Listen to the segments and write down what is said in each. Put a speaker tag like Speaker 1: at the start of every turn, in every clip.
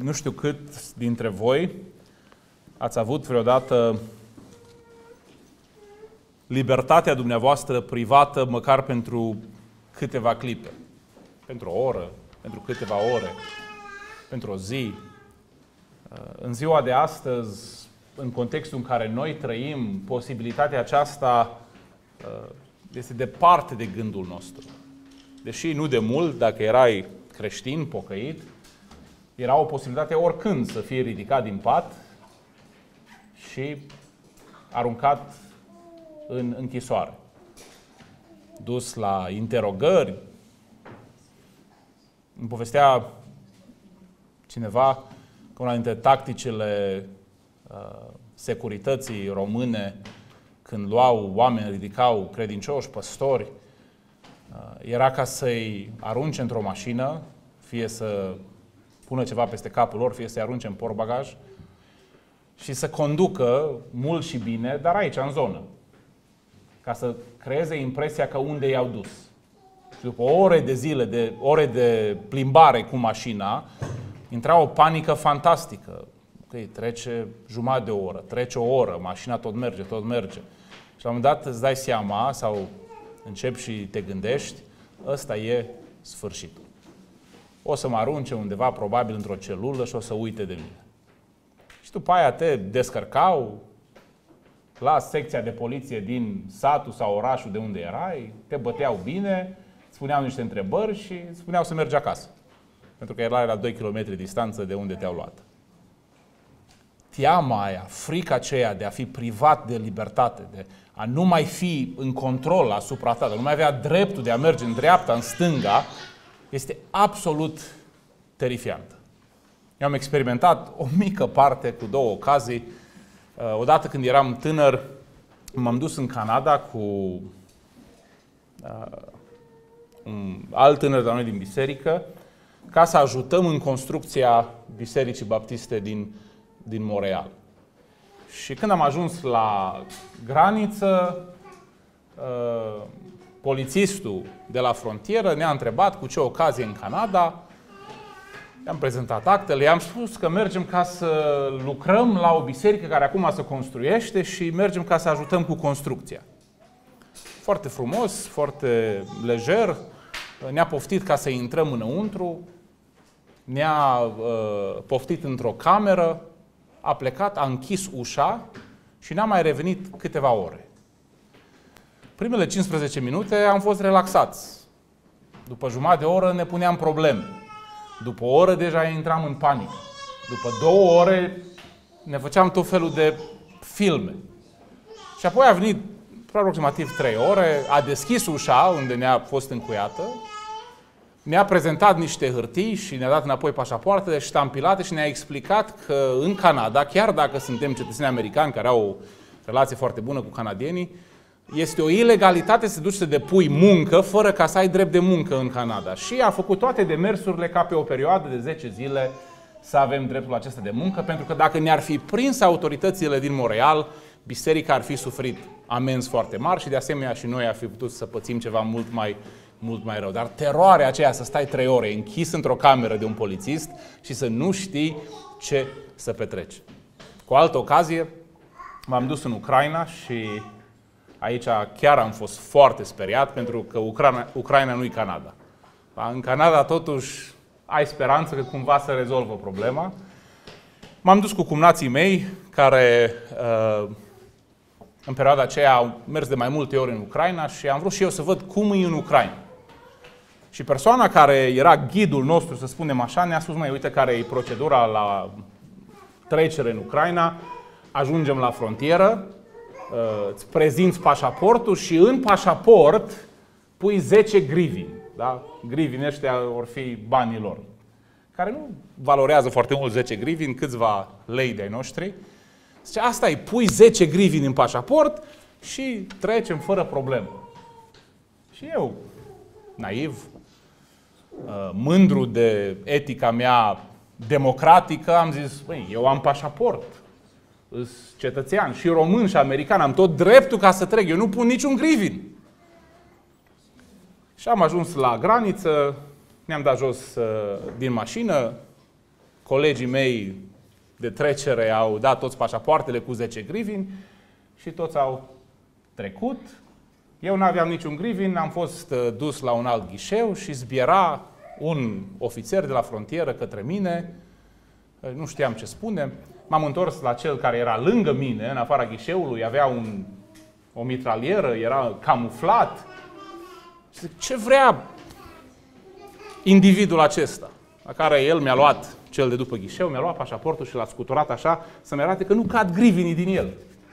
Speaker 1: Nu știu cât dintre voi ați avut vreodată libertatea dumneavoastră privată măcar pentru câteva clipe, pentru o oră, pentru câteva ore, pentru o zi. În ziua de astăzi, în contextul în care noi trăim, posibilitatea aceasta este departe de gândul nostru. Deși nu de mult, dacă erai creștin, pocăit, era o posibilitate oricând să fie ridicat din pat și aruncat în închisoare. Dus la interogări. Îmi povestea cineva că una dintre tacticile securității române, când luau oameni, ridicau credincioși, păstori, era ca să-i arunce într-o mașină, fie să pună ceva peste capul lor, fie să-i arunce în portbagaj și să conducă mult și bine, dar aici, în zonă, ca să creeze impresia că unde i-au dus. Și după ore de zile, ore de plimbare cu mașina, intra o panică fantastică. Okay, trece jumătate de oră, trece o oră, mașina tot merge, tot merge. Și la un moment dat îți dai seama sau începi și te gândești, ăsta e sfârșitul. O să mă arunce undeva, probabil într-o celulă și o să uite de mine. Și după aia te descărcau la secția de poliție din satul sau orașul de unde erai, te băteau bine, îți spuneau niște întrebări și îți spuneau să mergi acasă. Pentru că erai la 2 km distanță de unde te-au luat. Teama aia, frica aceea de a fi privat de libertate, de a nu mai fi în control asupra ta, de a nu mai avea dreptul de a merge în dreapta, în stânga, este absolut terifiantă. Eu am experimentat o mică parte cu două ocazii. Odată când eram tânăr, m-am dus în Canada cu un alt tânăr de la noi din biserică ca să ajutăm în construcția Bisericii Baptiste din Montreal. Și când am ajuns la graniță, polițistul de la frontieră ne-a întrebat cu ce ocazie în Canada. I-am prezentat actele, i-am spus că mergem ca să lucrăm la o biserică care acum se construiește și mergem ca să ajutăm cu construcția. Foarte frumos, foarte lejer, ne-a poftit ca să intrăm înăuntru, ne-a poftit într-o cameră, a plecat, a închis ușa și n-a mai revenit câteva ore. Primele 15 minute am fost relaxați. După jumătate de oră ne puneam probleme. După o oră deja intram în panică. După 2 ore ne făceam tot felul de filme. Și apoi a venit aproximativ 3 ore, a deschis ușa unde ne-a fost încuiată, ne-a prezentat niște hârtii și ne-a dat înapoi pașapoartele ștampilate și ne-a explicat că în Canada, chiar dacă suntem cetățeni americani care au o relație foarte bună cu canadienii, este o ilegalitate să te duci să depui muncă fără ca să ai drept de muncă în Canada. Și a făcut toate demersurile ca pe o perioadă de 10 zile să avem dreptul acesta de muncă, pentru că dacă ne-ar fi prins autoritățile din Montreal, biserica ar fi suferit amenzi foarte mari și de asemenea și noi ar fi putut să pățim ceva mult mai rău. Dar teroarea aceea să stai 3 ore închis într-o cameră de un polițist și să nu știi ce să petreci. Cu o altă ocazie, m-am dus în Ucraina și aici chiar am fost foarte speriat pentru că Ucraina nu-i Canada. În Canada totuși ai speranță că cumva se rezolvă problema. M-am dus cu cumnații mei care în perioada aceea au mers de mai multe ori în Ucraina și am vrut și eu să văd cum e în Ucraina. Și persoana care era ghidul nostru, să spunem așa, ne-a spus, măi, uite care e procedura la trecere în Ucraina, ajungem la frontieră, îți prezinți pașaportul și în pașaport pui 10 grivini. Da? Grivini ăștia vor fi banii lor, care nu valorează foarte mult 10 grivini, câțiva lei de-ai noștri. Zice, asta e, pui 10 grivini în pașaport și trecem fără problemă. Și eu, naiv, mândru de etica mea democratică, am zis, băi, eu am pașaport, sunt cetățean și român și american, am tot dreptul ca să trec, eu nu pun niciun grivin. Și am ajuns la graniță, ne-am dat jos din mașină, colegii mei de trecere au dat toți pașapoartele cu 10 grivini și toți au trecut. Eu nu aveam niciun grivin, am fost dus la un alt ghișeu și zbiera un ofițer de la frontieră către mine. Nu știam ce spune. M-am întors la cel care era lângă mine, în afara ghișeului, avea o mitralieră, era camuflat. Și zic, ce vrea individul acesta? La care el mi-a luat, cel de după ghișeu, mi-a luat pașaportul și l-a scuturat așa să-mi arate că nu cad grivinii din el.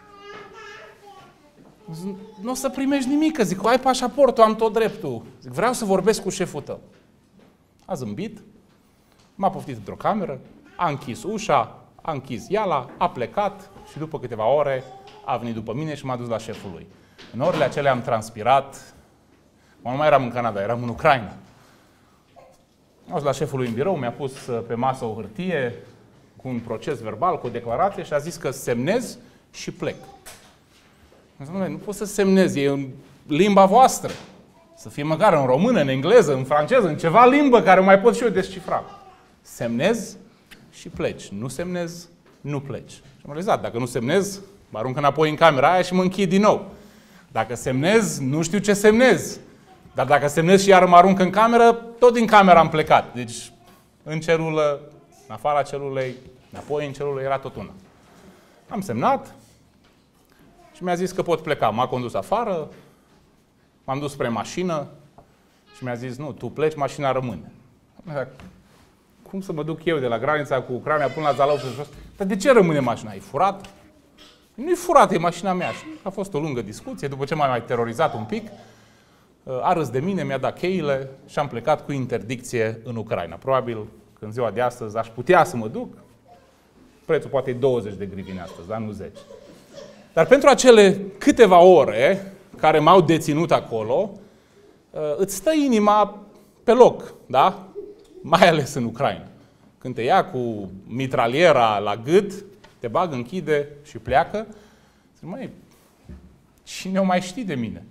Speaker 1: Nu o să primești nimic, că zic, ai pașaportul, am tot dreptul. Zic, vreau să vorbesc cu șeful tău. A zâmbit, m-a poftit într-o cameră, a închis ușa, a închis iala, a plecat și după câteva ore a venit după mine și m-a dus la șeful lui. În orele acelea am transpirat, nu mai eram în Canada, eram în Ucraina. Am dus la șeful lui în birou, mi-a pus pe masă o hârtie cu un proces verbal, cu o declarație și a zis că semnez și plec. Am zis, nu pot să semnez, e în limba voastră. Să fie măcar în română, în engleză, în franceză, în ceva limbă care mai pot și eu descifra. Semnez și pleci. Nu semnez, nu pleci. Și am realizat, dacă nu semnez, mă arunc înapoi în camera aia și mă închid din nou. Dacă semnez, nu știu ce semnez. Dar dacă semnez și iar mă arunc în cameră, tot din cameră am plecat. Deci, în celulă, în afara celulei, înapoi în celulă, era tot una. Am semnat și mi-a zis că pot pleca. M-a condus afară, m-am dus spre mașină și mi-a zis, nu, tu pleci, mașina rămâne. Cum să mă duc eu de la granița cu Ucraina până la Zalău și jos? Dar de ce rămâne mașina? E furat? Nu-i furat, e mașina mea. Și a fost o lungă discuție, după ce m-a mai terorizat un pic, a râs de mine, mi-a dat cheile și am plecat cu interdicție în Ucraina. Probabil că în ziua de astăzi aș putea să mă duc. Prețul poate e 20 de grivini astăzi, dar nu 10. Dar pentru acele câteva ore care m-au deținut acolo, îți stă inima pe loc, da? Mai ales în Ucraina. Când te ia cu mitraliera la gât, te bagă, închide și pleacă, zic, măi, cine o mai ști de mine?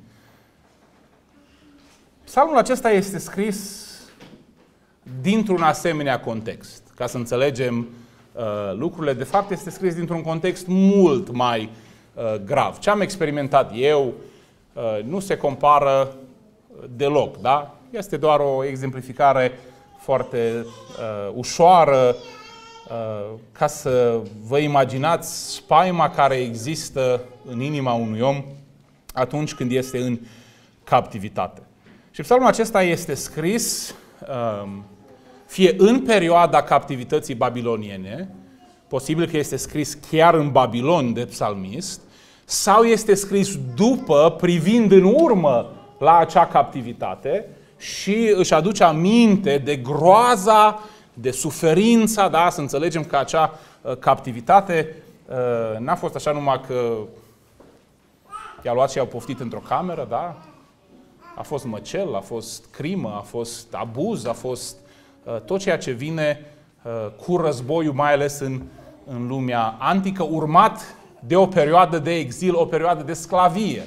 Speaker 1: Psalmul acesta este scris dintr-un asemenea context. Ca să înțelegem lucrurile, de fapt este scris dintr-un context mult mai grav. Ce am experimentat eu nu se compară deloc, da? Este doar o exemplificare foarte ușoară ca să vă imaginați spaima care există în inima unui om atunci când este în captivitate. Și psalmul acesta este scris fie în perioada captivității babiloniene, posibil că este scris chiar în Babilon de psalmist, sau este scris după, privind în urmă la acea captivitate și își aduce aminte de groaza, de suferința, da? Să înțelegem că acea captivitate n-a fost așa numai că i-a luat și i-au poftit într-o cameră, da? A fost măcel, a fost crimă, a fost abuz, a fost tot ceea ce vine cu războiul, mai ales în lumea antică, urmat de o perioadă de exil, o perioadă de sclavie.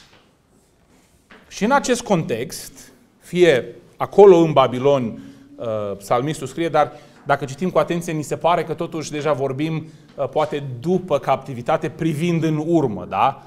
Speaker 1: Și în acest context, fie acolo în Babilon, psalmistul scrie, dar dacă citim cu atenție, ni se pare că totuși deja vorbim poate după captivitate, privind în urmă, da?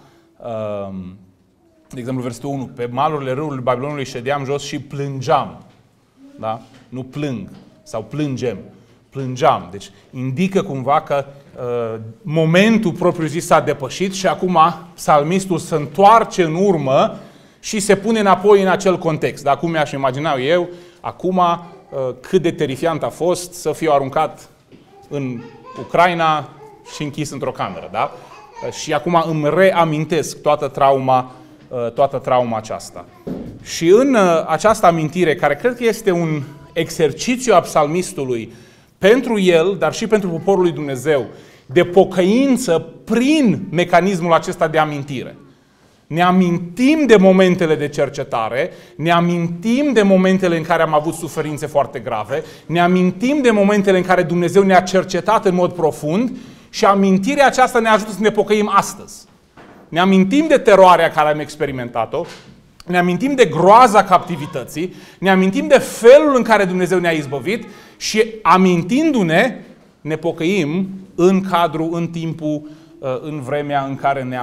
Speaker 1: De exemplu, versetul 1, pe malurile râului Babilonului ședeam jos și plângeam. Da? Nu plâng sau plângem, plângeam. Deci indică cumva că momentul propriu-zis s-a depășit și acum psalmistul se întoarce în urmă și se pune înapoi în acel context. Dar cum mi-aș imagina eu, acum cât de terifiant a fost să fiu aruncat în Ucraina și închis într-o cameră. Da? Și acum îmi reamintesc toată trauma aceasta. Și în această amintire, care cred că este un exercițiu a psalmistului pentru el, dar și pentru poporul lui Dumnezeu, de pocăință prin mecanismul acesta de amintire. Ne amintim de momentele de cercetare, ne amintim de momentele în care am avut suferințe foarte grave, ne amintim de momentele în care Dumnezeu ne-a cercetat în mod profund și amintirea aceasta ne ajută să ne pocăim astăzi. Ne amintim de teroarea care am experimentat-o, ne amintim de groaza captivității, ne amintim de felul în care Dumnezeu ne-a izbăvit și amintindu-ne, ne pocăim în cadrul, în timpul, în vremea în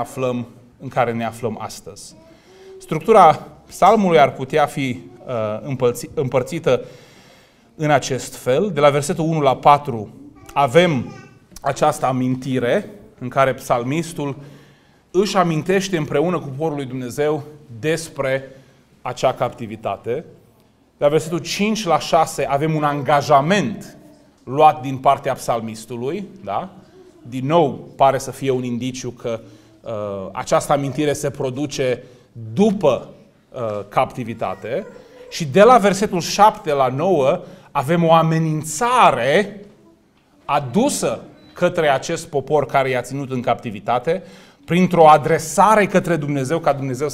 Speaker 1: care ne aflăm astăzi. Structura psalmului ar putea fi împărțită în acest fel. De la versetul 1 la 4 avem această amintire în care psalmistul își amintește împreună cu poporul lui Dumnezeu despre acea captivitate. De la versetul 5 la 6 avem un angajament luat din partea psalmistului. Da? Din nou pare să fie un indiciu că această amintire se produce după captivitate. Și de la versetul 7 la 9 avem o amenințare adusă către acest popor care i-a ținut în captivitate, printr-o adresare către Dumnezeu, ca Dumnezeu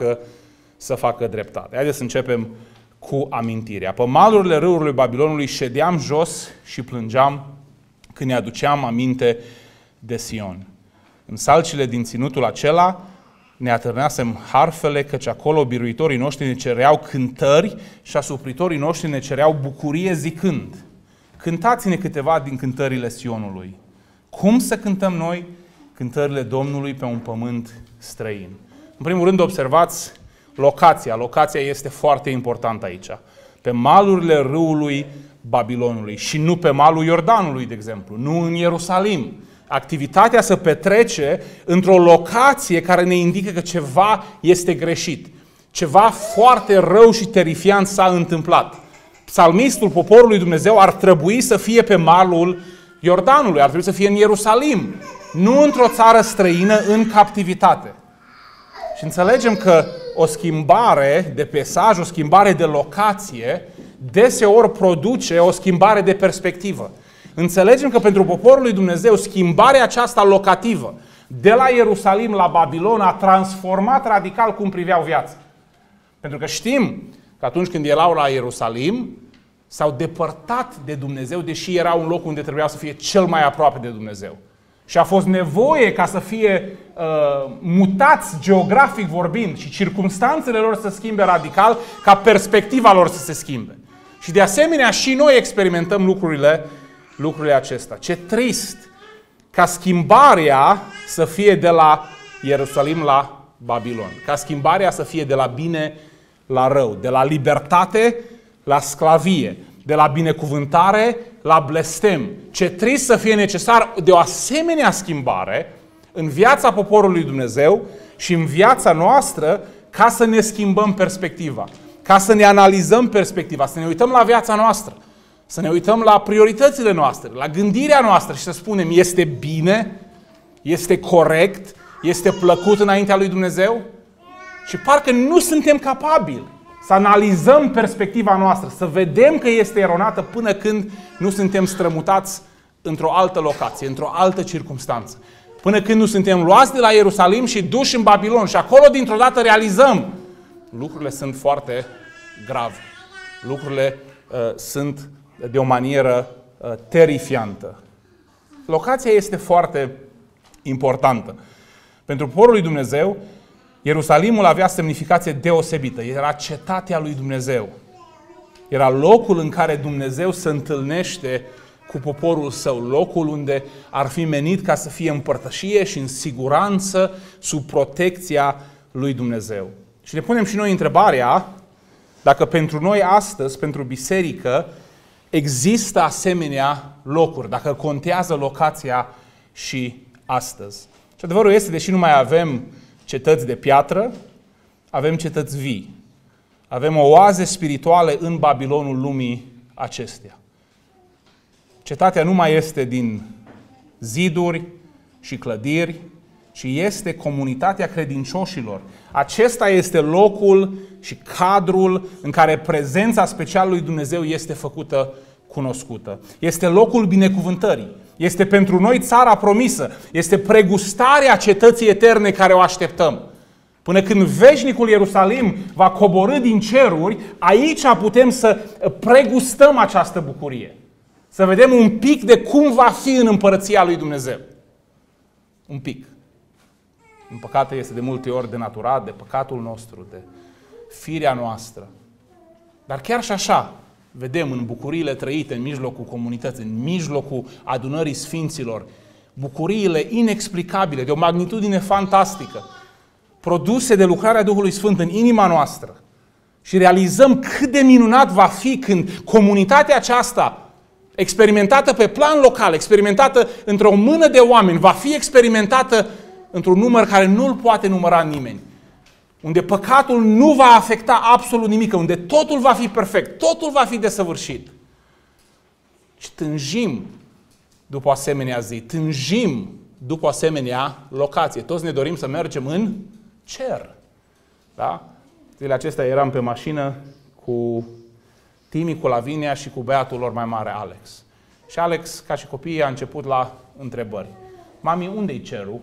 Speaker 1: să facă dreptate. Haideți să începem cu amintirea. Pe malurile râurilor Babilonului ședeam jos și plângeam când ne aduceam aminte de Sion. În salcile din ținutul acela ne atârnasem harfele, căci acolo biruitorii noștri ne cereau cântări și asupritorii noștri ne cereau bucurie zicând: cântați-ne câteva din cântările Sionului. Cum să cântăm noi cântările Domnului pe un pământ străin? În primul rând, observați locația. Locația este foarte importantă aici. Pe malurile râului Babilonului și nu pe malul Iordanului, de exemplu, nu în Ierusalim. Activitatea se petrece într-o locație care ne indică că ceva este greșit. Ceva foarte rău și terifiant s-a întâmplat. Psalmistul poporului Dumnezeu ar trebui să fie pe malul Iordanului, ar trebui să fie în Ierusalim, nu într-o țară străină în captivitate. Și înțelegem că o schimbare de peisaj, o schimbare de locație, deseori produce o schimbare de perspectivă. Înțelegem că pentru poporul lui Dumnezeu schimbarea aceasta locativă de la Ierusalim la Babilon a transformat radical cum priveau viața. Pentru că știm că atunci când erau la Ierusalim s-au depărtat de Dumnezeu, deși era un loc unde trebuia să fie cel mai aproape de Dumnezeu. Și a fost nevoie ca să fie mutați geografic vorbind și circumstanțele lor să se schimbe radical, ca perspectiva lor să se schimbe. Și de asemenea și noi experimentăm lucrurile acestea. Ce trist ca schimbarea să fie de la Ierusalim la Babilon. Ca schimbarea să fie de la bine la rău, de la libertate la sclavie, de la binecuvântare la blestem. Ce trist să fie necesar de o asemenea schimbare în viața poporului Dumnezeu și în viața noastră ca să ne schimbăm perspectiva, ca să ne analizăm perspectiva, să ne uităm la viața noastră, să ne uităm la prioritățile noastre, la gândirea noastră și să spunem: este bine, este corect, este plăcut înaintea lui Dumnezeu? Și parcă nu suntem capabili să analizăm perspectiva noastră, să vedem că este eronată până când nu suntem strămutați într-o altă locație, într-o altă circumstanță. Până când nu suntem luați de la Ierusalim și duși în Babilon și acolo dintr-o dată realizăm: lucrurile sunt foarte grave. Lucrurile sunt de o manieră terifiantă. Locația este foarte importantă. Pentru poporul lui Dumnezeu, Ierusalimul avea semnificație deosebită. Era cetatea lui Dumnezeu. Era locul în care Dumnezeu se întâlnește cu poporul său. Locul unde ar fi menit ca să fie în părtășie și în siguranță sub protecția lui Dumnezeu. Și ne punem și noi întrebarea dacă pentru noi astăzi, pentru biserică, există asemenea locuri, dacă contează locația și astăzi. Și adevărul este, deși nu mai avem cetăți de piatră, avem cetăți vii. Avem oaze spirituale în Babilonul lumii acesteia. Cetatea nu mai este din ziduri și clădiri, ci este comunitatea credincioșilor. Acesta este locul și cadrul în care prezența specială lui Dumnezeu este făcută cunoscută. Este locul binecuvântării. Este pentru noi țara promisă. Este pregustarea cetății eterne care o așteptăm. Până când veșnicul Ierusalim va coborî din ceruri, aici putem să pregustăm această bucurie. Să vedem un pic de cum va fi în împărăția lui Dumnezeu. Un pic. În păcate este de multe ori denaturat de păcatul nostru, de firea noastră. Dar chiar și așa, vedem în bucuriile trăite în mijlocul comunității, în mijlocul adunării sfinților, bucuriile inexplicabile, de o magnitudine fantastică, produse de lucrarea Duhului Sfânt în inima noastră, și realizăm cât de minunat va fi când comunitatea aceasta, experimentată pe plan local, experimentată într-o mână de oameni, va fi experimentată într-un număr care nu-l poate număra nimeni. Unde păcatul nu va afecta absolut nimic, unde totul va fi perfect, totul va fi desăvârșit. Și tânjim după o asemenea zi, tânjim după o asemenea locație. Toți ne dorim să mergem în cer. Da? Zilele acestea eram pe mașină cu Timi, cu Lavinia și cu băiatul lor mai mare, Alex. Și Alex, ca și copiii, a început la întrebări. Mami, unde-i cerul?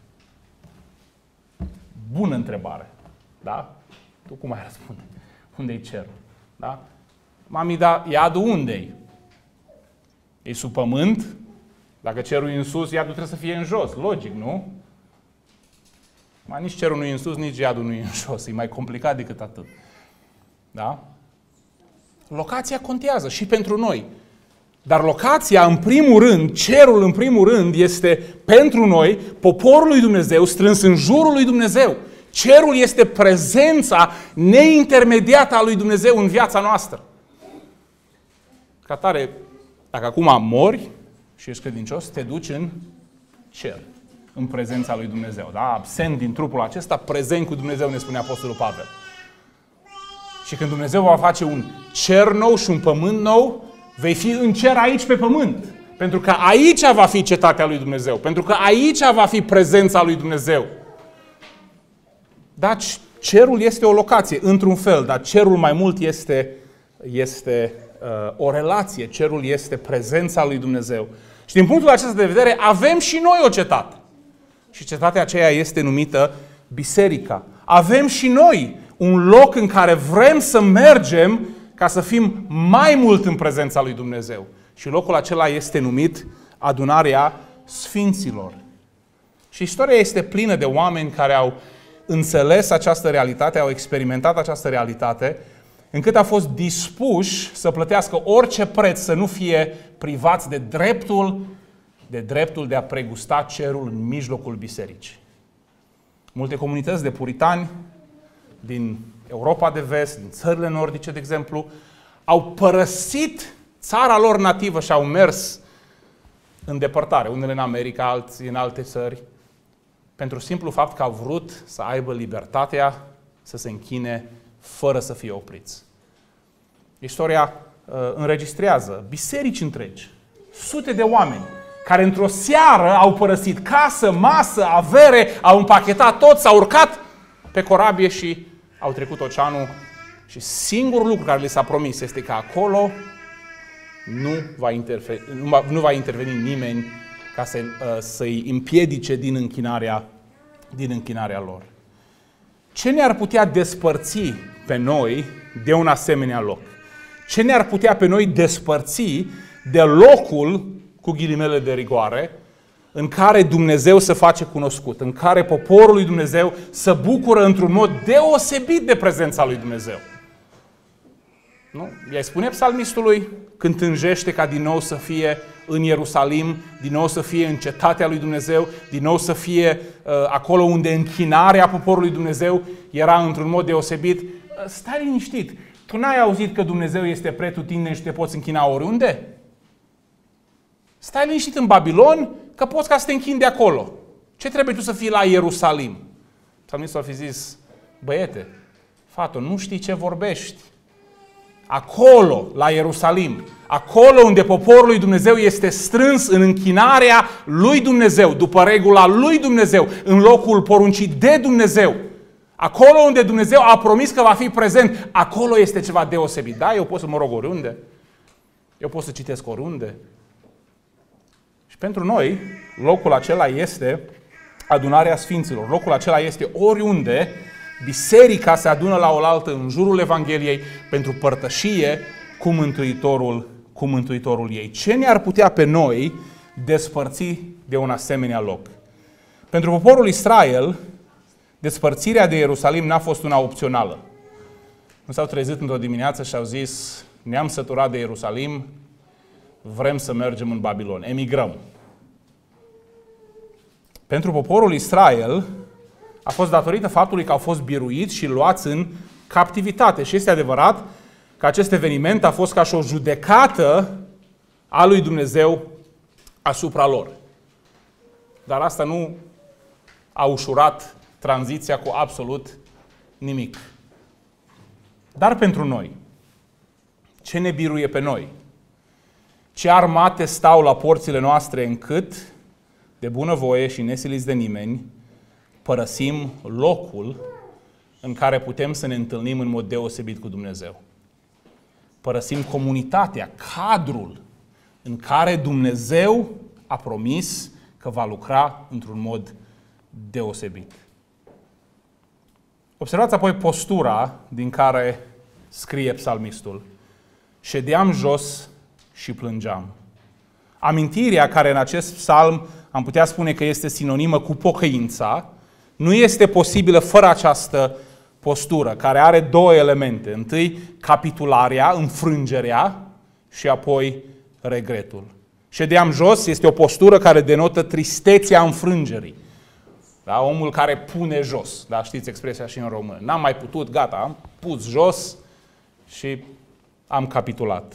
Speaker 1: Bună întrebare. Da? Tu cum ai răspunde? Unde-i cerul? Da? Mami, dar iadul unde-i? E sub pământ? Dacă cerul e în sus, iadul trebuie să fie în jos. Logic, nu? Nici cerul nu e în sus, nici iadul nu e în jos. E mai complicat decât atât. Da? Locația contează și pentru noi. Dar locația, în primul rând, cerul în primul rând, este pentru noi, poporul lui Dumnezeu, strâns în jurul lui Dumnezeu. Cerul este prezența neintermediată a lui Dumnezeu în viața noastră. Ca tare, dacă acum mori și ești credincios, te duci în cer, în prezența lui Dumnezeu. Da? Absent din trupul acesta, prezent cu Dumnezeu, ne spune Apostolul Pavel. Și când Dumnezeu va face un cer nou și un pământ nou, vei fi în cer aici pe pământ. Pentru că aici va fi cetatea lui Dumnezeu. Pentru că aici va fi prezența lui Dumnezeu. Dar cerul este o locație, într-un fel, dar cerul mai mult este o relație. Cerul este prezența lui Dumnezeu. Și din punctul acesta de vedere, avem și noi o cetate. Și cetatea aceea este numită Biserica. Avem și noi un loc în care vrem să mergem ca să fim mai mult în prezența lui Dumnezeu. Și locul acela este numit Adunarea Sfinților. Și istoria este plină de oameni care au înțeles această realitate, au experimentat această realitate, încât au fost dispuși să plătească orice preț să nu fie privați de dreptul de a pregusta cerul în mijlocul bisericii. Multe comunități de puritani din Europa de Vest, din țările nordice, de exemplu, au părăsit țara lor nativă și au mers în depărtare, unele în America, alții în alte țări, pentru simplu fapt că au vrut să aibă libertatea să se închine fără să fie opriți. Istoria înregistrează biserici întregi, sute de oameni care într-o seară au părăsit casă, masă, avere, au împachetat tot, s-au urcat pe corabie și au trecut oceanul și singurul lucru care li s-a promis este că acolo nu va interveni nimeni ca să-i împiedice din închinarea lor. Ce ne-ar putea despărți pe noi de un asemenea loc? Ce ne-ar putea pe noi despărți de locul, cu ghilimele de rigoare, în care Dumnezeu se face cunoscut, în care poporul lui Dumnezeu se bucură într-un mod deosebit de prezența lui Dumnezeu? Nu? I-ai spune psalmistului când tânjește ca din nou să fie în Ierusalim, din nou să fie în cetatea lui Dumnezeu, din nou să fie acolo unde închinarea poporului Dumnezeu era într-un mod deosebit. Stai liniștit, tu n-ai auzit că Dumnezeu este pretutindeni și te poți închina oriunde? Stai liniștit în Babilon, că poți ca să te închini de acolo. Ce trebuie tu să fii la Ierusalim? Psalmistul ar fi zis, băiete, fată, nu știi ce vorbești. Acolo, la Ierusalim, acolo unde poporul lui Dumnezeu este strâns în închinarea lui Dumnezeu, după regula lui Dumnezeu, în locul poruncit de Dumnezeu, acolo unde Dumnezeu a promis că va fi prezent, acolo este ceva deosebit. Da, eu pot să mă rog oriunde, eu pot să citesc oriunde. Și pentru noi, locul acela este adunarea Sfinților. Locul acela este oriunde biserica se adună la oaltă în jurul Evangheliei pentru părtășie cu Mântuitorul ei. Ce ne-ar putea pe noi despărți de un asemenea loc? Pentru poporul Israel, despărțirea de Ierusalim n-a fost una opțională. Nu s-au trezit într-o dimineață și au zis, ne-am săturat de Ierusalim, vrem să mergem în Babilon, emigrăm. Pentru poporul Israel a fost datorită faptului că au fost biruiți și luați în captivitate. Și este adevărat că acest eveniment a fost ca și o judecată a lui Dumnezeu asupra lor. Dar asta nu a ușurat tranziția cu absolut nimic. Dar pentru noi, ce ne biruie pe noi? Ce armate stau la porțile noastre încât, de bunăvoie și nesiliți de nimeni, părăsim locul în care putem să ne întâlnim în mod deosebit cu Dumnezeu. Părăsim comunitatea, cadrul în care Dumnezeu a promis că va lucra într-un mod deosebit. Observați apoi postura din care scrie psalmistul. Ședeam jos și plângeam. Amintirea care în acest psalm am putea spune că este sinonimă cu pocăința, nu este posibilă fără această postură, care are două elemente. Întâi, capitularea, înfrângerea și apoi regretul. Ședeam jos este o postură care denotă tristețea înfrângerii. Da? Omul care pune jos. Da? Știți expresia și în română. N-am mai putut, gata, am pus jos și am capitulat.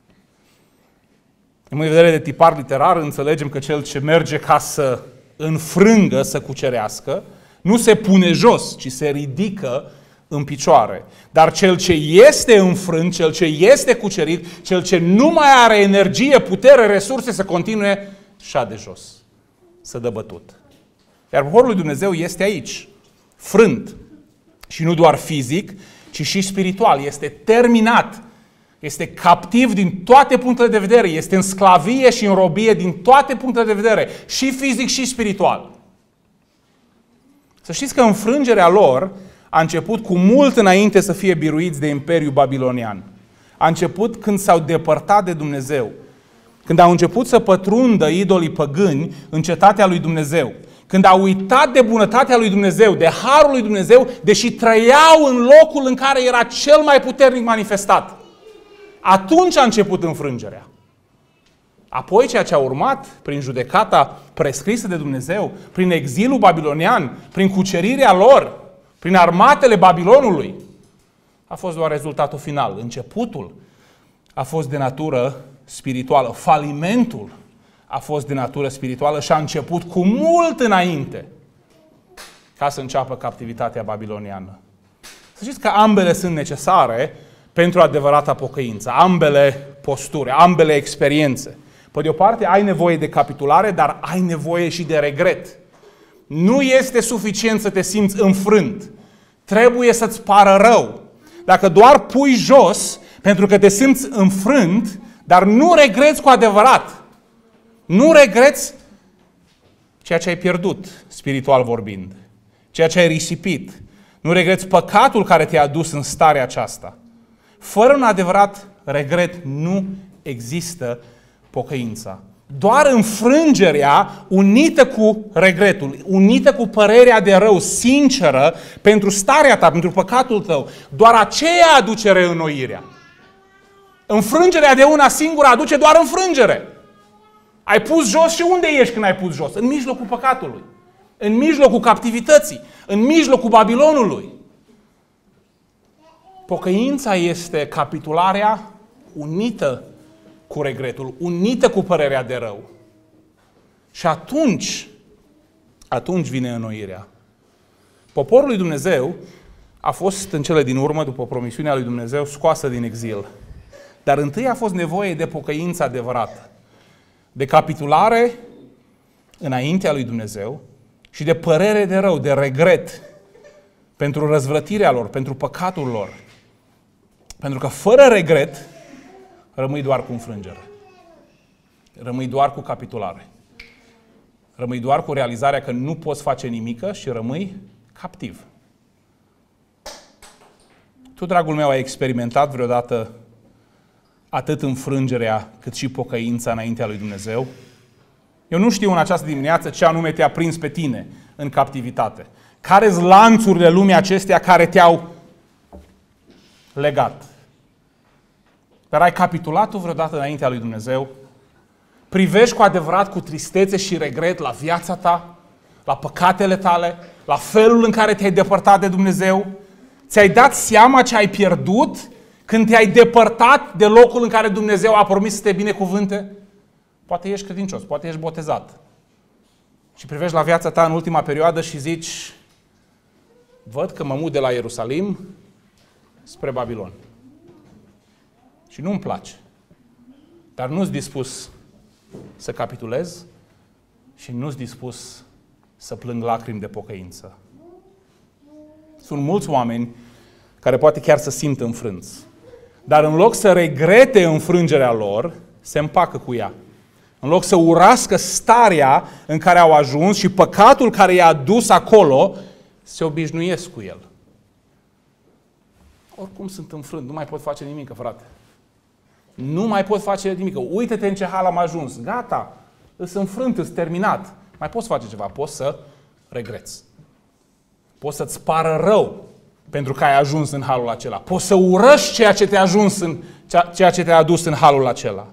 Speaker 1: În vedere de tipar literar, înțelegem că cel ce merge ca să înfrângă, să cucerească, nu se pune jos, ci se ridică în picioare. Dar cel ce este înfrânt, cel ce este cucerit, cel ce nu mai are energie, putere, resurse să continue, șade jos, să dă bătut. Iar poporul lui Dumnezeu este aici, frânt. Și nu doar fizic, ci și spiritual. Este terminat. Este captiv din toate punctele de vedere. Este în sclavie și în robie din toate punctele de vedere. Și fizic și spiritual. Să știți că înfrângerea lor a început cu mult înainte să fie biruiți de Imperiul Babilonian. A început când s-au depărtat de Dumnezeu. Când au început să pătrundă idolii păgâni în cetatea lui Dumnezeu. Când au uitat de bunătatea lui Dumnezeu, de harul lui Dumnezeu, deși trăiau în locul în care era cel mai puternic manifestat. Atunci a început înfrângerea. Apoi ceea ce a urmat, prin judecata prescrisă de Dumnezeu, prin exilul babilonian, prin cucerirea lor, prin armatele Babilonului, a fost doar rezultatul final. Începutul a fost de natură spirituală. Falimentul a fost de natură spirituală și a început cu mult înainte ca să înceapă captivitatea babiloniană. Să știți că ambele sunt necesare pentru adevărata pocăință. Ambele posture, ambele experiențe. Pe de o parte ai nevoie de capitulare, dar ai nevoie și de regret. Nu este suficient să te simți înfrânt. Trebuie să-ți pară rău. Dacă doar pui jos pentru că te simți înfrânt, dar nu regreți cu adevărat. Nu regreți ceea ce ai pierdut, spiritual vorbind. Ceea ce ai risipit. Nu regreți păcatul care te-a adus în starea aceasta. Fără un adevărat regret nu există pocăința. Doar înfrângerea unită cu regretul, unită cu părerea de rău, sinceră, pentru starea ta, pentru păcatul tău, doar aceea aduce reînnoirea. Înfrângerea de una singură aduce doar înfrângere. Ai pus jos și unde ești când ai pus jos? În mijlocul păcatului, în mijlocul captivității, în mijlocul Babilonului. Pocăința este capitularea unită cu regretul, unită cu părerea de rău. Și atunci vine înnoirea. Poporul lui Dumnezeu a fost în cele din urmă, după promisiunea lui Dumnezeu, scoasă din exil. Dar întâi a fost nevoie de pocăință adevărată, de capitulare înaintea lui Dumnezeu și de părere de rău, de regret pentru răzvrătirea lor, pentru păcatul lor. Pentru că fără regret rămâi doar cu înfrângere. Rămâi doar cu capitulare. Rămâi doar cu realizarea că nu poți face nimică și rămâi captiv. Tu, dragul meu, ai experimentat vreodată atât înfrângerea cât și pocăința înaintea lui Dumnezeu? Eu nu știu în această dimineață ce anume te-a prins pe tine în captivitate. Care-s lanțurile lumii acestea care te-au legat? Dar ai capitulat tu vreodată înaintea lui Dumnezeu? Privești cu adevărat cu tristețe și regret la viața ta, la păcatele tale, la felul în care te-ai depărtat de Dumnezeu? Ți-ai dat seama ce ai pierdut când te-ai depărtat de locul în care Dumnezeu a promis să te binecuvânte? Poate ești credincios, poate ești botezat. Și privești la viața ta în ultima perioadă și zici, văd că mă mut de la Ierusalim spre Babilon. Și nu-mi place. Dar nu-s dispus să capitulez și nu-s dispus să plâng lacrimi de pocăință. Sunt mulți oameni care poate chiar să simtă înfrânți. Dar în loc să regrete înfrângerea lor, se împacă cu ea. În loc să urască starea în care au ajuns și păcatul care i-a dus acolo, se obișnuiesc cu el. Oricum sunt înfrânt, nu mai pot face nimic, frate. Nu mai pot face nimic. Uite-te în ce hal am ajuns. Gata, îs înfrânt, îs terminat. Mai poți face ceva, poți să regreți. Poți să-ți pară rău pentru că ai ajuns în halul acela. Poți să urăști ceea ce te-a adus în halul acela.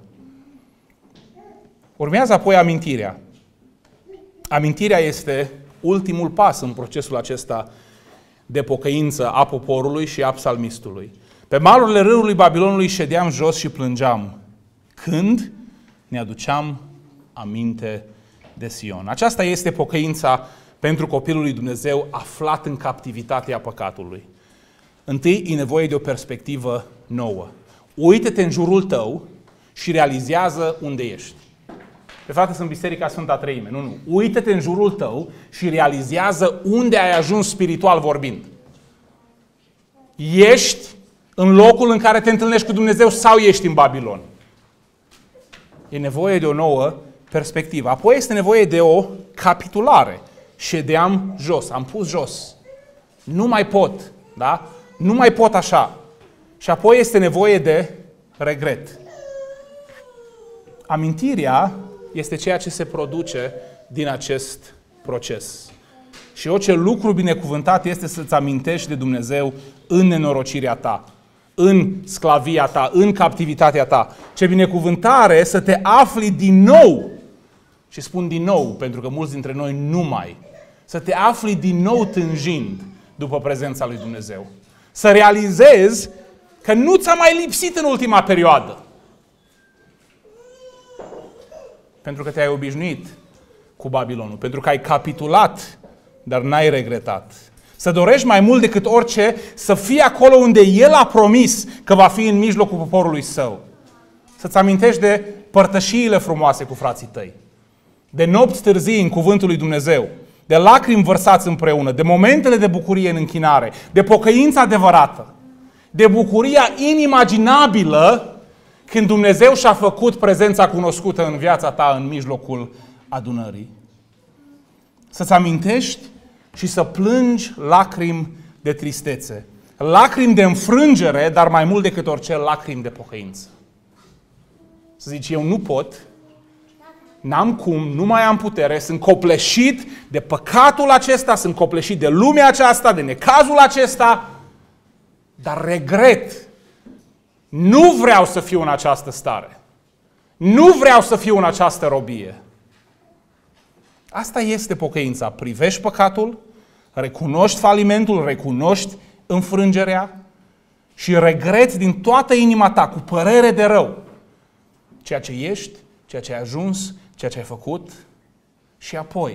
Speaker 1: Urmează apoi amintirea. Amintirea este ultimul pas în procesul acesta de pocăință a poporului și a psalmistului. Pe malurile râului Babilonului ședeam jos și plângeam când ne aduceam aminte de Sion. Aceasta este pocăința pentru copilul lui Dumnezeu aflat în captivitatea păcatului. Întâi e nevoie de o perspectivă nouă. Uită-te în jurul tău și realizează unde ești. De fapt, sunt Biserica Sfânta Treime. Nu. Uită-te în jurul tău și realizează unde ai ajuns spiritual vorbind. Ești în locul în care te întâlnești cu Dumnezeu sau ești în Babilon? E nevoie de o nouă perspectivă. Apoi este nevoie de o capitulare. Ședeam jos, am pus jos. Nu mai pot, da? Nu mai pot așa. Și apoi este nevoie de regret. Amintirea este ceea ce se produce din acest proces. Și orice lucru binecuvântat este să-ți amintești de Dumnezeu în nenorocirea ta, în sclavia ta, în captivitatea ta. Ce binecuvântare să te afli din nou, și spun din nou, pentru că mulți dintre noi nu mai, să te afli din nou tânjind după prezența lui Dumnezeu. Să realizezi că nu ți-a mai lipsit în ultima perioadă. Pentru că te-ai obișnuit cu Babilonul, pentru că ai capitulat, dar n-ai regretat. Să dorești mai mult decât orice să fii acolo unde El a promis că va fi în mijlocul poporului Său. Să-ți amintești de părtășiile frumoase cu frații tăi, de nopți târzii în cuvântul lui Dumnezeu, de lacrimi vărsați împreună, de momentele de bucurie în închinare, de pocăință adevărată, de bucuria inimaginabilă când Dumnezeu și-a făcut prezența cunoscută în viața ta în mijlocul adunării. Să-ți amintești și să plângi lacrimi de tristețe, lacrimi de înfrângere, dar mai mult decât orice, lacrimi de pocăință. Să zici, eu nu pot, n-am cum, nu mai am putere, sunt copleșit de păcatul acesta, sunt copleșit de lumea aceasta, de necazul acesta, dar regret. Nu vreau să fiu în această stare. Nu vreau să fiu în această robie. Asta este pocăința. Privești păcatul, recunoști falimentul, recunoști înfrângerea și regreți din toată inima ta, cu părere de rău, ceea ce ești, ceea ce ai ajuns, ceea ce ai făcut și apoi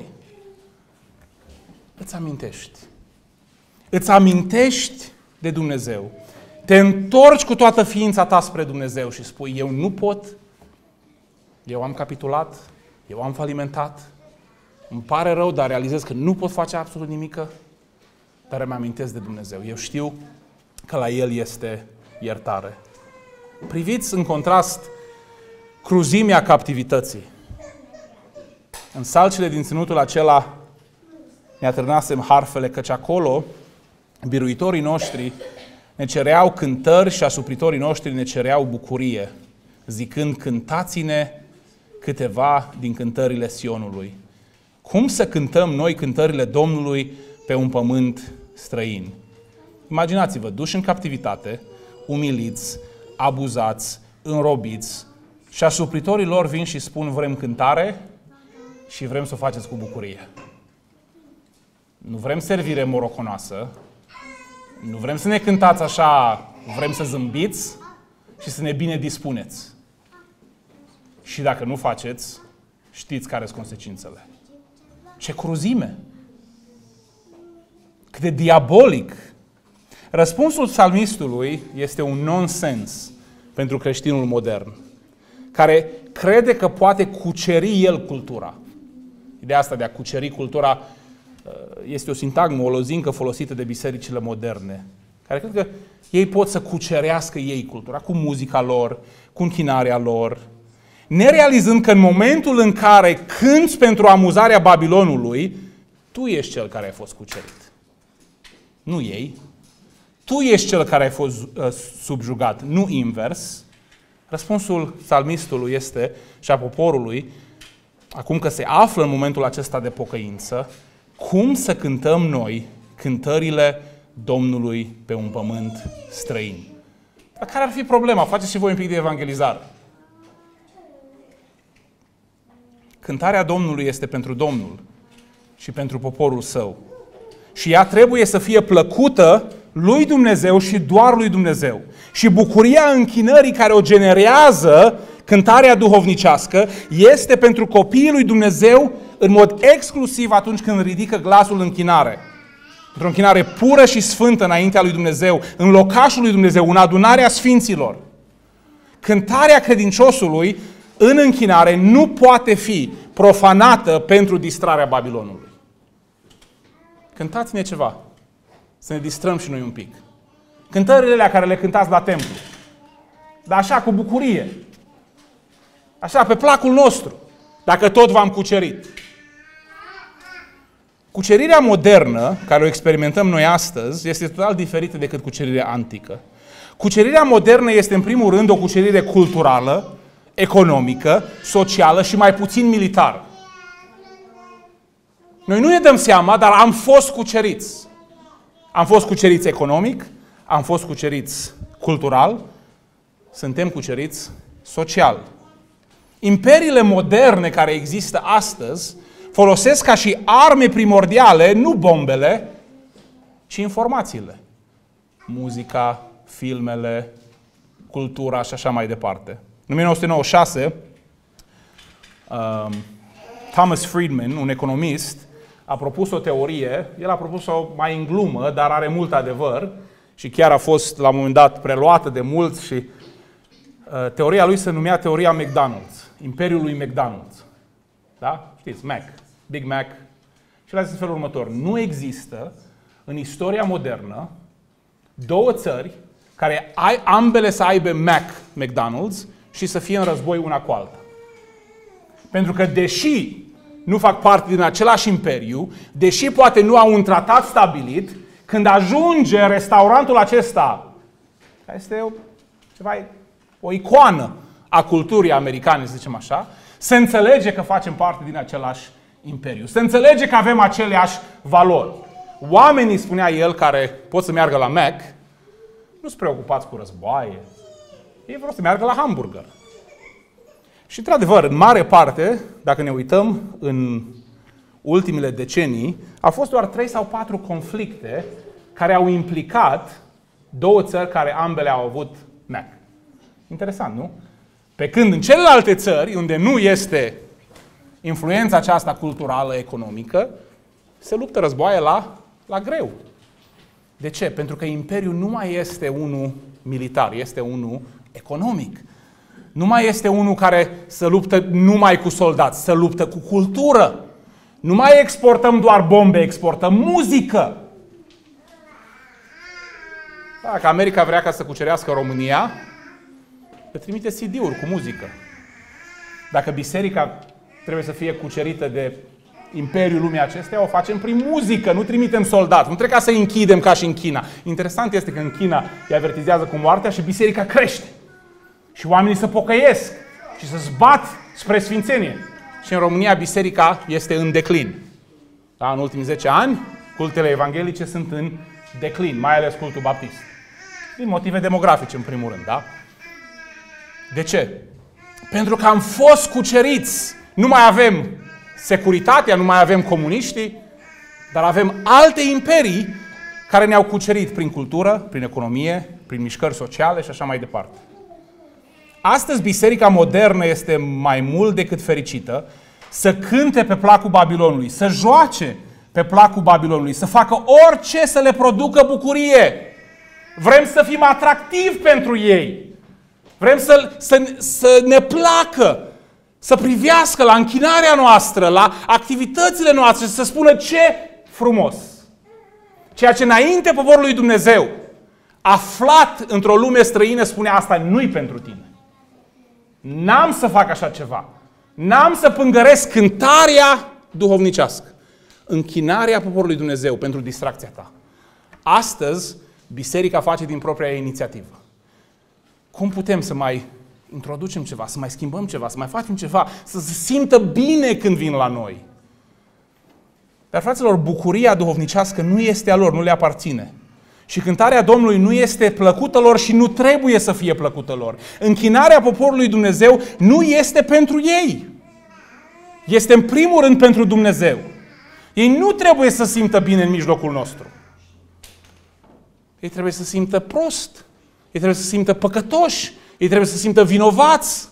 Speaker 1: îți amintești. Îți amintești de Dumnezeu. Te întorci cu toată ființa ta spre Dumnezeu și spui, eu nu pot, eu am capitulat, eu am falimentat, îmi pare rău, dar realizez că nu pot face absolut nimică, dar îmi amintesc de Dumnezeu. Eu știu că la El este iertare. Priviți în contrast cruzimea captivității. În salcile din ținutul acela ne atârnasem harfele, căci acolo biruitorii noștri ne cereau cântări și asupritorii noștri ne cereau bucurie, zicând, cântați-ne câteva din cântările Sionului. Cum să cântăm noi cântările Domnului pe un pământ străin? Imaginați-vă, duși în captivitate, umiliți, abuzați, înrobiți și asupritorii lor vin și spun vrem cântare și vrem să o faceți cu bucurie. Nu vrem servire moroconoasă, nu vrem să ne cântați așa, vrem să zâmbiți și să ne bine dispuneți. Și dacă nu faceți, știți care sunt consecințele. Ce cruzime! Cât de diabolic! Răspunsul psalmistului este un nonsens pentru creștinul modern, care crede că poate cuceri el cultura. Ideea asta de a cuceri cultura este o sintagmă, o lozincă folosită de bisericile moderne, care cred că ei pot să cucerească ei cultura, cu muzica lor, cu închinarea lor, nerealizând că în momentul în care cânți pentru amuzarea Babilonului, tu ești cel care ai fost cucerit. Nu ei. Tu ești cel care ai fost subjugat, nu invers. Răspunsul psalmistului este, și a poporului, acum că se află în momentul acesta de pocăință, cum să cântăm noi cântările Domnului pe un pământ străin. Dar care ar fi problema? Faceți și voi un pic de evangelizare. Cântarea Domnului este pentru Domnul și pentru poporul său. Și ea trebuie să fie plăcută lui Dumnezeu și doar lui Dumnezeu. Și bucuria închinării care o generează cântarea duhovnicească este pentru copiii lui Dumnezeu în mod exclusiv atunci când ridică glasul în închinare. Într-o închinare pură și sfântă înaintea lui Dumnezeu, în locașul lui Dumnezeu, în adunarea sfinților. Cântarea credinciosului în închinare nu poate fi profanată pentru distrarea Babilonului. Cântați-ne ceva, să ne distrăm și noi un pic. Cântările alea care le cântați la templu, dar așa, cu bucurie. Așa, pe placul nostru, dacă tot v-am cucerit. Cucerirea modernă, care o experimentăm noi astăzi, este total diferită decât cucerirea antică. Cucerirea modernă este, în primul rând, o cucerire culturală, economică, socială și mai puțin militară. Noi nu ne dăm seama, dar am fost cuceriți. Am fost cuceriți economic, am fost cuceriți cultural, suntem cuceriți social. Imperiile moderne care există astăzi folosesc ca și arme primordiale nu bombele, ci informațiile. Muzica, filmele, cultura și așa mai departe. În 1996, Thomas Friedman, un economist, a propus o teorie, el a propus-o mai în glumă, dar are mult adevăr și chiar a fost la un moment dat preluată de mulți și teoria lui se numea teoria McDonald's, Imperiul lui McDonald's. Da? Știți, Mac, Big Mac. Și el a zis în felul următor: nu există în istoria modernă două țări care ambele să aibă McDonald's și să fie în război una cu alta. Pentru că deși nu fac parte din același imperiu, deși poate nu au un tratat stabilit, când ajunge restaurantul acesta, care este o icoană a culturii americane, să zicem așa, se înțelege că facem parte din același imperiu. Se înțelege că avem aceleași valori. Oamenii, spunea el, care pot să meargă la Mac, nu sunt preocupați cu războaie. Ei vreau să meargă la hamburger. Și, într-adevăr, în mare parte, dacă ne uităm în ultimele decenii, au fost doar 3 sau 4 conflicte care au implicat două țări care ambele au avut Mac. Interesant, nu? Pe când în celelalte țări, unde nu este influența aceasta culturală, economică, se luptă războaie la greu. De ce? Pentru că imperiul nu mai este unul militar, este unul economic. Nu mai este unul care să luptă numai cu soldați, să luptă cu cultură. Nu mai exportăm doar bombe, exportăm muzică. Dacă America vrea ca să cucerească România, le trimite CD-uri cu muzică. Dacă biserica trebuie să fie cucerită de imperiul lumii acesteia, o facem prin muzică, nu trimitem soldați. Nu trebuie ca să închidem ca și în China. Interesant este că în China îi avertizează cu moartea și biserica crește. Și oamenii se pocăiesc și se zbat spre sfințenie. Și în România biserica este în declin. Da? În ultimii 10 ani, cultele evanghelice sunt în declin, mai ales cultul baptist. Din motive demografice, în primul rând. Da? De ce? Pentru că am fost cuceriți. Nu mai avem securitatea, nu mai avem comuniștii, dar avem alte imperii care ne-au cucerit prin cultură, prin economie, prin mișcări sociale și așa mai departe. Astăzi, biserica modernă este mai mult decât fericită să cânte pe placul Babilonului, să joace pe placul Babilonului, să facă orice să le producă bucurie. Vrem să fim atractivi pentru ei. Vrem să ne placă, să privească la închinarea noastră, la activitățile noastre, să spună ce frumos. Ceea ce înainte poporul lui Dumnezeu, aflat într-o lume străină, spune asta nu-i pentru tine. N-am să fac așa ceva. N-am să pângăresc cântarea duhovnicească. Închinarea poporului Dumnezeu pentru distracția ta. Astăzi, biserica face din propria inițiativă. Cum putem să mai introducem ceva, să mai schimbăm ceva, să mai facem ceva, să se simtă bine când vin la noi? Dar, fraților, bucuria duhovnicească nu este a lor, nu le aparține. Și cântarea Domnului nu este plăcută lor și nu trebuie să fie plăcută lor. Închinarea poporului Dumnezeu nu este pentru ei. Este în primul rând pentru Dumnezeu. Ei nu trebuie să simtă bine în mijlocul nostru. Ei trebuie să simtă prost. Ei trebuie să simtă păcătoși. Ei trebuie să simtă vinovați.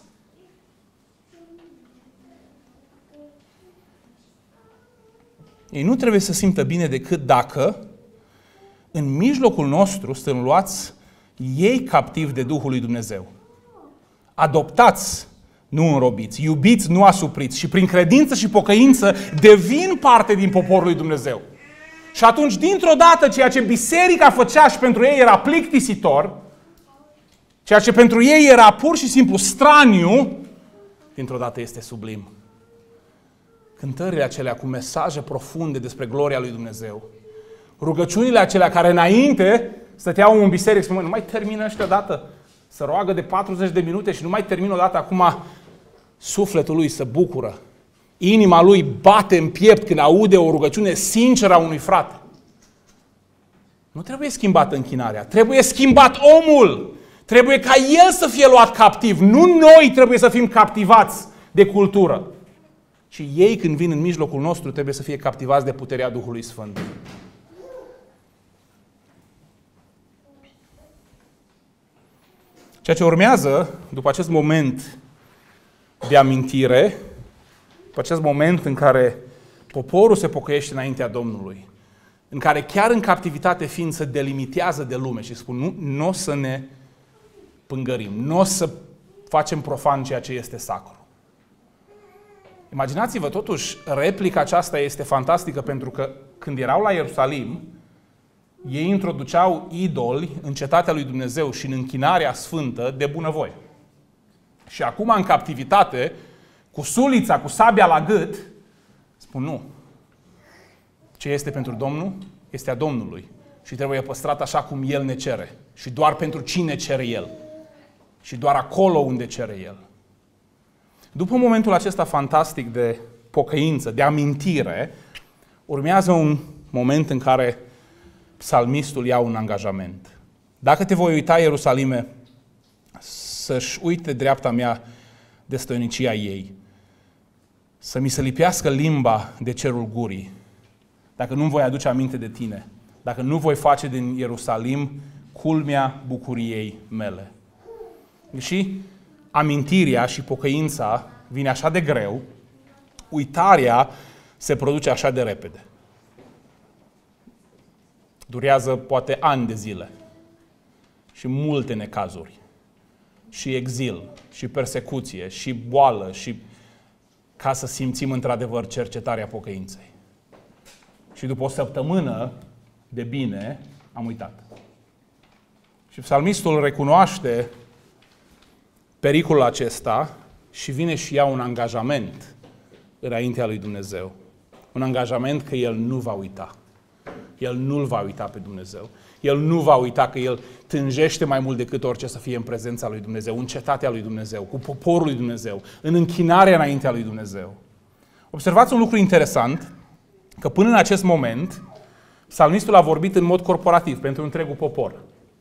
Speaker 1: Ei nu trebuie să simtă bine decât dacă în mijlocul nostru suntem luați ei captivi de Duhul lui Dumnezeu. Adoptați, nu înrobiți, iubiți, nu asupriți și prin credință și pocăință devin parte din poporul lui Dumnezeu. Și atunci, dintr-o dată, ceea ce biserica făcea și pentru ei era plictisitor, ceea ce pentru ei era pur și simplu straniu, dintr-o dată este sublim. Cântările acelea cu mesaje profunde despre gloria lui Dumnezeu, rugăciunile acelea care înainte stăteau în biserică și spuneau, nu mai termină ăștia odată, să roagă de 40 de minute și nu mai termină odată, acum sufletul lui se bucură. Inima lui bate în piept când aude o rugăciune sinceră a unui frate. Nu trebuie schimbată închinarea, trebuie schimbat omul. Trebuie ca el să fie luat captiv. Nu noi trebuie să fim captivați de cultură. Și ei, când vin în mijlocul nostru, trebuie să fie captivați de puterea Duhului Sfânt. Ceea ce urmează, după acest moment de amintire, după acest moment în care poporul se pocăiește înaintea Domnului, în care chiar în captivitate fiind se delimitează de lume și spun, nu o să ne pângărim, nu o să facem profan ceea ce este sacru. Imaginați-vă, totuși, replica aceasta este fantastică pentru că când erau la Ierusalim, ei introduceau idoli în cetatea lui Dumnezeu și în închinarea sfântă de bunăvoie. Și acum, în captivitate, cu sulița, cu sabia la gât, spun nu. Ce este pentru Domnul, este a Domnului. Și trebuie păstrat așa cum El ne cere. Și doar pentru cine cere El. Și doar acolo unde cere El. După momentul acesta fantastic de pocăință, de amintire, urmează un moment în care psalmistul ia un angajament. Dacă te voi uita, Ierusalime, să-și uite dreapta mea de stănicia ei, să mi se lipească limba de cerul gurii, dacă nu-mi voi aduce aminte de tine, dacă nu voi face din Ierusalim culmea bucuriei mele. Și amintirea și pocăința vine așa de greu, uitarea se produce așa de repede. Durează poate ani de zile și multe necazuri și exil și persecuție și boală și ca să simțim într-adevăr cercetarea pocăinței. Și după o săptămână de bine am uitat. Și psalmistul recunoaște pericolul acesta și vine și ia un angajament înaintea lui Dumnezeu. Un angajament că el nu va uita. El nu-L va uita pe Dumnezeu. El nu va uita că El tânjește mai mult decât orice să fie în prezența lui Dumnezeu, în cetatea lui Dumnezeu, cu poporul lui Dumnezeu, în închinarea înaintea lui Dumnezeu. Observați un lucru interesant, că până în acest moment, psalmistul a vorbit în mod corporativ pentru întregul popor.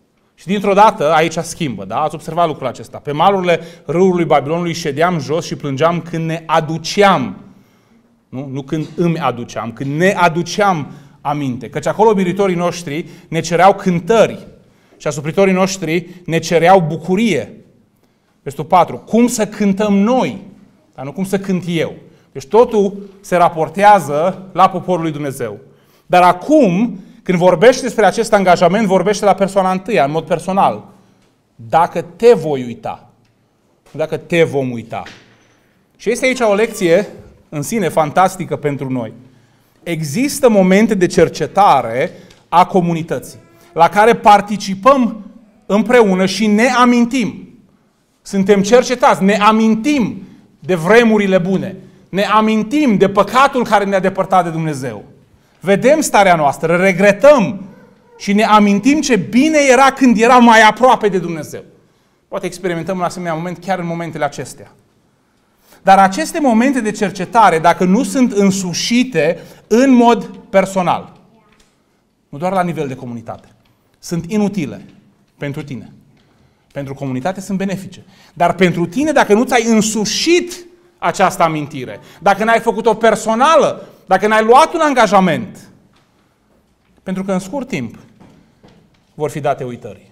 Speaker 1: Și dintr-o dată, aici schimbă, da? Ați observat lucrul acesta. Pe malurile râului Babilonului ședeam jos și plângeam când ne aduceam. Nu când îmi aduceam, când ne aduceam aminte. Căci acolo biritorii noștri ne cereau cântări și asupritorii noștri ne cereau bucurie. Versetul 4. Cum să cântăm noi, dar nu cum să cânt eu. Deci totul se raportează la poporul lui Dumnezeu. Dar acum, când vorbește despre acest angajament, vorbește la persoana întâia, în mod personal. Dacă te voi uita. Dacă te vom uita. Și este aici o lecție în sine fantastică pentru noi. Există momente de cercetare a comunității, la care participăm împreună și ne amintim. Suntem cercetați, ne amintim de vremurile bune, ne amintim de păcatul care ne-a depărtat de Dumnezeu. Vedem starea noastră, regretăm și ne amintim ce bine era când eram mai aproape de Dumnezeu. Poate experimentăm un asemenea moment chiar în momentele acestea. Dar aceste momente de cercetare, dacă nu sunt însușite în mod personal, nu doar la nivel de comunitate, sunt inutile pentru tine. Pentru comunitate sunt benefice. Dar pentru tine, dacă nu ți-ai însușit această amintire, dacă n-ai făcut-o personală, dacă n-ai luat un angajament, pentru că în scurt timp vor fi date uitării.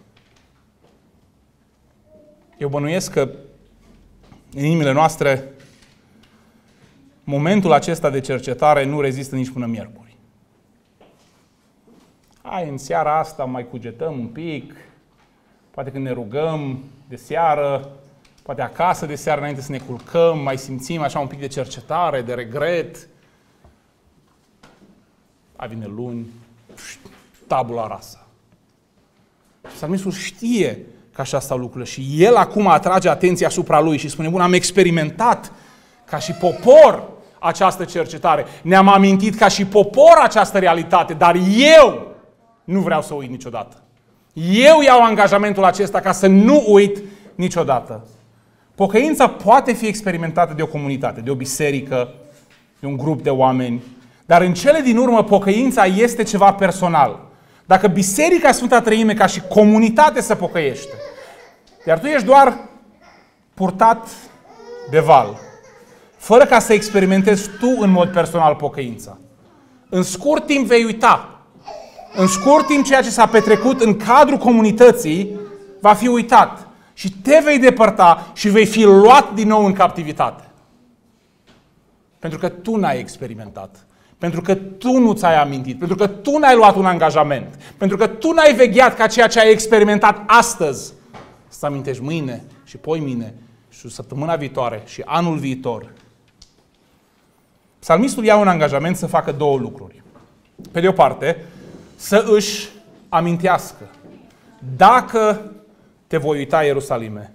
Speaker 1: Eu bănuiesc că în inimile noastre momentul acesta de cercetare nu rezistă nici până miercuri. În seara asta mai cugetăm un pic, poate când ne rugăm de seară, poate acasă de seară înainte să ne culcăm, mai simțim așa un pic de cercetare, de regret. Vine luni, tabula rasa. Psalmistul știe că așa stau lucrurile și el acum atrage atenția asupra lui și spune, bun, am experimentat ca și popor această cercetare, ne-am amintit ca și popor această realitate, dar eu nu vreau să uit niciodată. Eu iau angajamentul acesta ca să nu uit niciodată. Pocăința poate fi experimentată de o comunitate, de o biserică, de un grup de oameni, dar în cele din urmă pocăința este ceva personal. Dacă Biserica Sfânta Treime ca și comunitate se pocăiește, iar tu ești doar purtat de val, fără ca să experimentezi tu în mod personal pocăința, în scurt timp vei uita. În scurt timp ceea ce s-a petrecut în cadrul comunității va fi uitat și te vei depărta și vei fi luat din nou în captivitate. Pentru că tu n-ai experimentat. Pentru că tu nu ți-ai amintit. Pentru că tu n-ai luat un angajament. Pentru că tu n-ai vegheat ca ceea ce ai experimentat astăzi să amintești mâine și poimâine și săptămâna viitoare și anul viitor. Psalmistul ia un angajament să facă două lucruri. Pe de o parte, să își amintească. Dacă te voi uita, Ierusalime,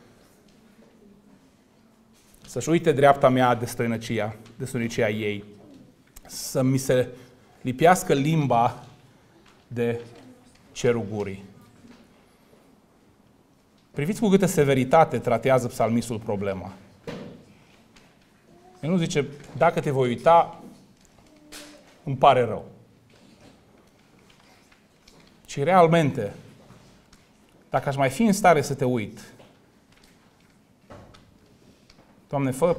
Speaker 1: să-și uite dreapta mea de stăinăcia ei, să mi se lipească limba de cerul gurii. Priviți cu câtă severitate tratează psalmistul problema. El nu zice, dacă te voi uita, îmi pare rău. Ci realmente, dacă aș mai fi în stare să te uit, Doamne, fă,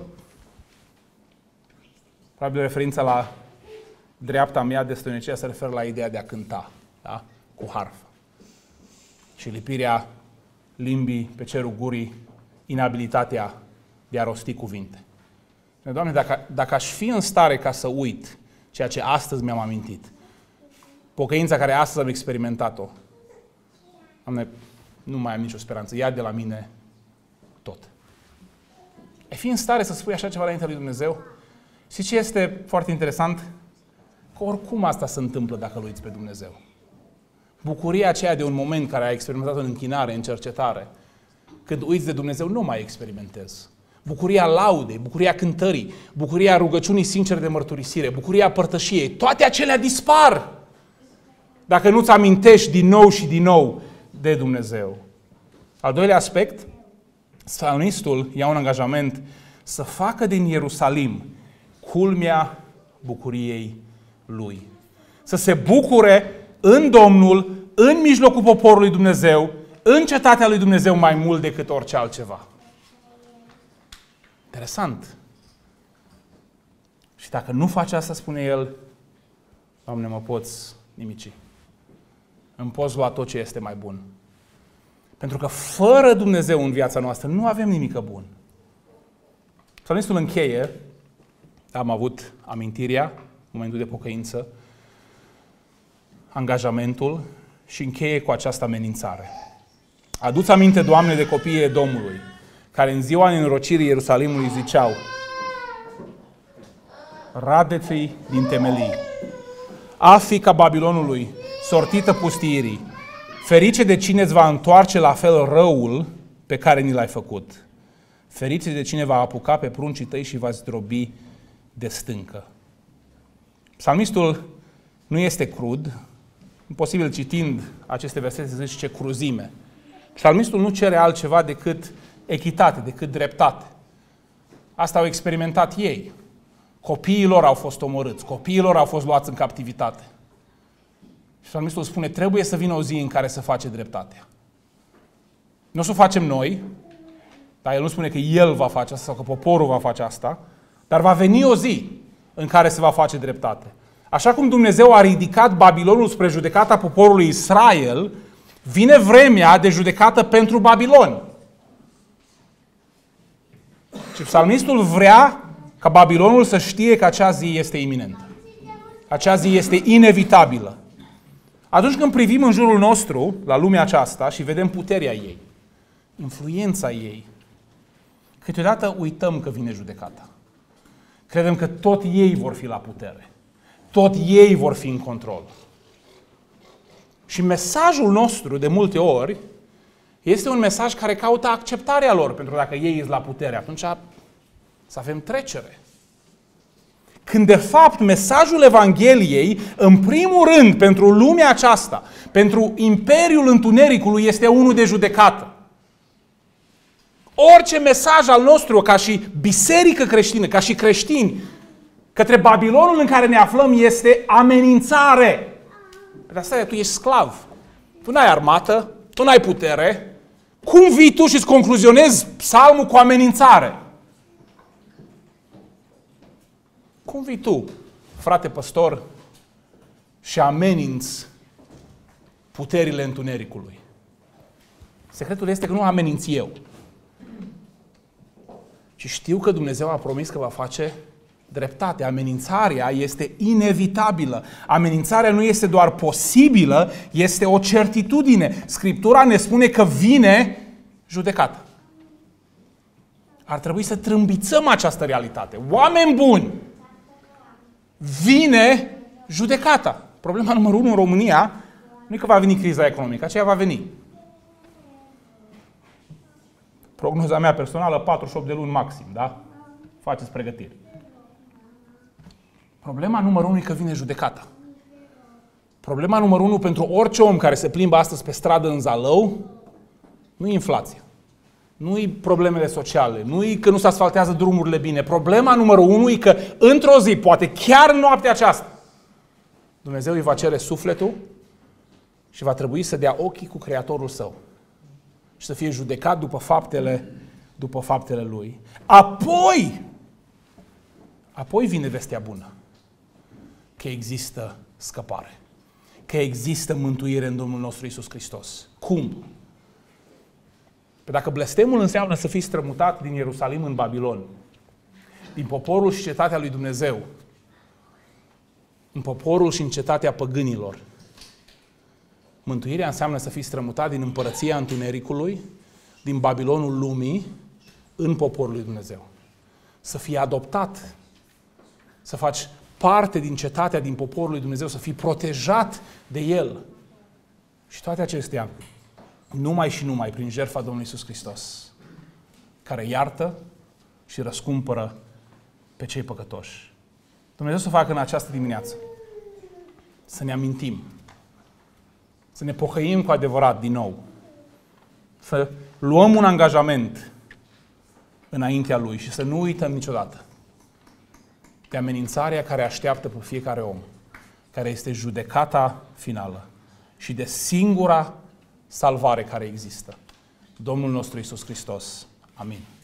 Speaker 1: probabil referința la dreapta mea de stănicia se referă la ideea de a cânta, da? Cu harfă. Și lipirea limbii pe cerul gurii, inabilitatea de a rosti cuvinte. Doamne, dacă aș fi în stare ca să uit ceea ce astăzi mi-am amintit, pocăința care astăzi am experimentat-o, Doamne, nu mai am nicio speranță, ia de la mine tot. Ai fi în stare să spui așa ceva înaintea lui Dumnezeu? Și ce este foarte interesant? Că oricum asta se întâmplă dacă îl uiți pe Dumnezeu. Bucuria aceea de un moment care ai experimentat în închinare, în cercetare, când uiți de Dumnezeu, nu mai experimentezi. Bucuria laudei, bucuria cântării, bucuria rugăciunii sincere de mărturisire, bucuria părtășiei, toate acelea dispar dacă nu-ți amintești din nou și din nou de Dumnezeu. Al doilea aspect, psalmistul ia un angajament să facă din Ierusalim culmea bucuriei lui. Să se bucure în Domnul, în mijlocul poporului Dumnezeu în cetatea lui Dumnezeu mai mult decât orice altceva. Interesant. Și dacă nu faci asta, spune el, Doamne, mă poți nimici. Îmi poți lua tot ce este mai bun. Pentru că fără Dumnezeu în viața noastră nu avem nimic bun. Psalmistul încheie, am avut amintirea, momentul de pocăință, angajamentul și încheie cu această amenințare. Adu-ți aminte, Doamne, de copiii Edomului, care în ziua nenorocirii Ierusalimului ziceau: radeți-i din temelii, Africa Babilonului, sortită pustiirii, ferice de cine îți va întoarce la fel răul pe care ni l-ai făcut. Ferice de cine va apuca pe pruncii tăi și va zdrobi de stâncă. Psalmistul nu este crud, posibil citind aceste versete să zici ce cruzime. Psalmistul nu cere altceva decât echitate, decât dreptate. Asta au experimentat ei. Copiii lor au fost omorâți, copiii lor au fost luați în captivitate. Și psalmistul spune, trebuie să vină o zi în care să face dreptatea. Nu o să o facem noi, dar el nu spune că el va face asta sau că poporul va face asta, dar va veni o zi în care se va face dreptate. Așa cum Dumnezeu a ridicat Babilonul spre judecata poporului Israel, vine vremea de judecată pentru Babilon. Și psalmistul vrea ca Babilonul să știe că acea zi este iminentă. Acea zi este inevitabilă. Atunci când privim în jurul nostru, la lumea aceasta, și vedem puterea ei, influența ei, câteodată uităm că vine judecata. Credem că tot ei vor fi la putere. Tot ei vor fi în control. Și mesajul nostru, de multe ori, este un mesaj care caută acceptarea lor, pentru că dacă ei sunt la putere, atunci să avem trecere. Când de fapt mesajul Evangheliei, în primul rând, pentru lumea aceasta, pentru imperiul întunericului, este unul de judecată. Orice mesaj al nostru, ca și biserică creștină, ca și creștini, către Babilonul în care ne aflăm, este amenințare. Pe asta tu ești sclav. Tu n-ai armată, tu n-ai putere. Cum vii tu și îți concluzionezi psalmul cu amenințare? Cum vii tu, frate păstor, și ameninți puterile întunericului? Secretul este că nu ameninț eu, ci știu că Dumnezeu a promis că va face dreptate. Amenințarea este inevitabilă. Amenințarea nu este doar posibilă, este o certitudine. Scriptura ne spune că vine judecată. Ar trebui să trâmbițăm această realitate. Oameni buni! Vine judecata. Problema numărul 1 în România nu e că va veni criza economică, aceea va veni. Prognoza mea personală, 48 de luni maxim, da? Faceți pregătiri. Problema numărul 1 e că vine judecata. Problema numărul 1 pentru orice om care se plimbă astăzi pe stradă în Zalău nu e inflația. Nu e problemele sociale, nu e că nu se asfaltează drumurile bine. Problema numărul 1 e că într-o zi, poate chiar în noaptea aceasta, Dumnezeu îi va cere sufletul și va trebui să dea ochii cu Creatorul său și să fie judecat după faptele lui. Apoi vine vestea bună, că există scăpare, că există mântuire în Domnul nostru Iisus Hristos. Cum? Că dacă blestemul înseamnă să fii strămutat din Ierusalim în Babilon, din poporul și cetatea lui Dumnezeu, în poporul și în cetatea păgânilor, mântuirea înseamnă să fii strămutat din împărăția întunericului, din Babilonul lumii, în poporul lui Dumnezeu. Să fii adoptat, să faci parte din cetatea, din poporul lui Dumnezeu, să fii protejat de El. Și toate acestea, numai și numai prin jertfa Domnului Iisus Hristos, care iartă și răscumpără pe cei păcătoși. Dumnezeu să facă în această dimineață să ne amintim, să ne pocăim cu adevărat din nou, să luăm un angajament înaintea Lui și să nu uităm niciodată de amenințarea care așteaptă pe fiecare om, care este judecata finală, și de singura salvare care există. Domnul nostru Iisus Hristos. Amin.